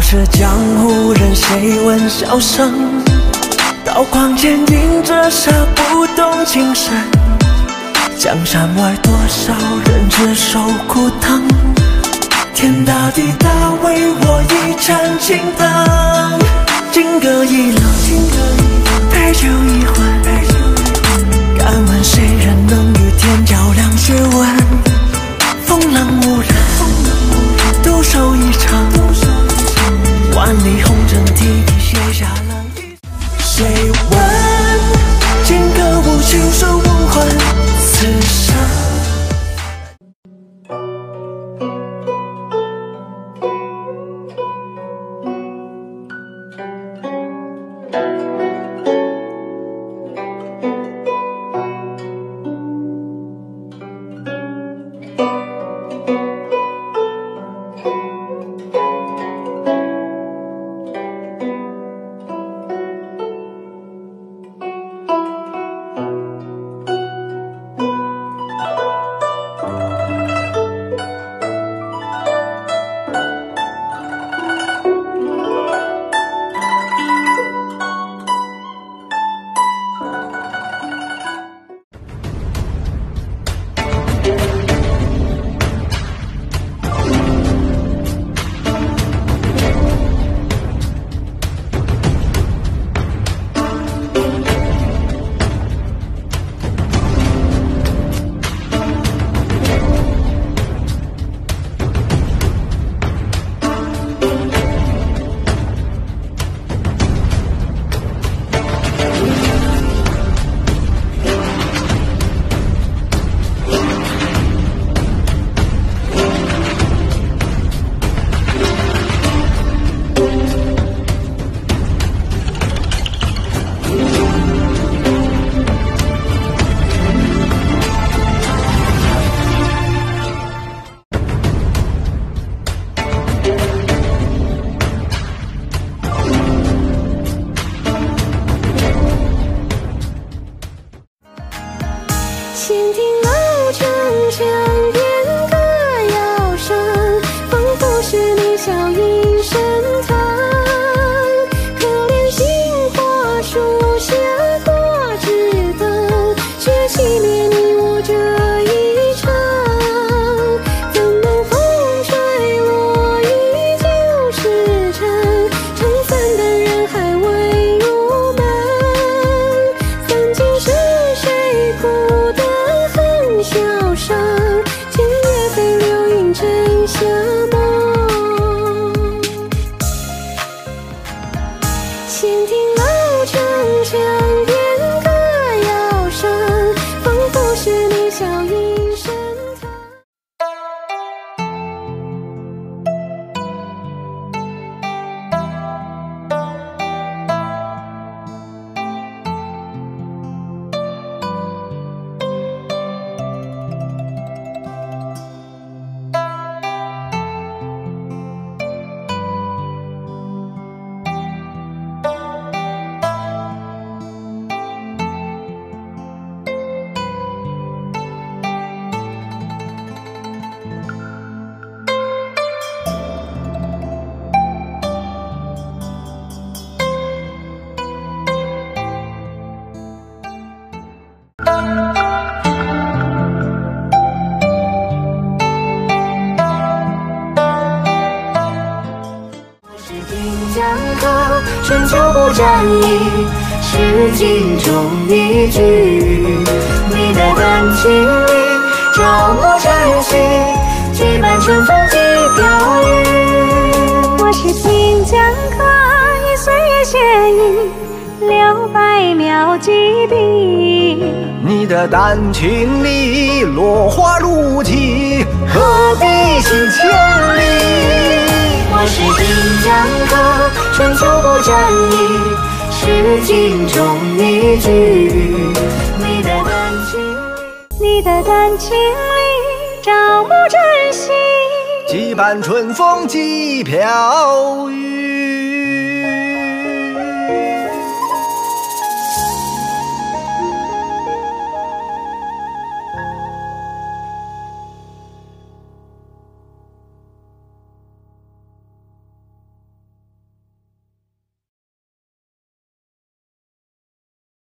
是江湖人，谁闻笑声？刀光剑影折射不动情深。江山外多少人只受苦疼，天大地大，为我一盏青灯。金戈一棱，陪酒一魂。敢问谁人能与天较量学问？风浪无人，独守一城。万里红尘，提笔写下了一。谁问剑歌舞，情深无魂，此生。 闲听老城墙边歌谣声，仿佛是你笑语深藏。可怜杏花树下挂枝灯，却熄灭你我这一场。怎能风吹落雨就是尘，撑伞的人还未入门。曾经是谁哭的笑声，今夜飞流云沉下梦。闲听老城墙边歌谣声，仿佛是你笑语深藏。 春秋不沾衣，诗经中一句。你的丹青里朝暮晨曦，几番春风几飘雨。 我是新疆客，以岁月写意，600秒几笔。 你的丹青里落花如题，何必行千里？ 我是新疆客，春秋不沾衣，诗经中一句。 你的丹青里朝暮晨曦， 几番春风几飘雨。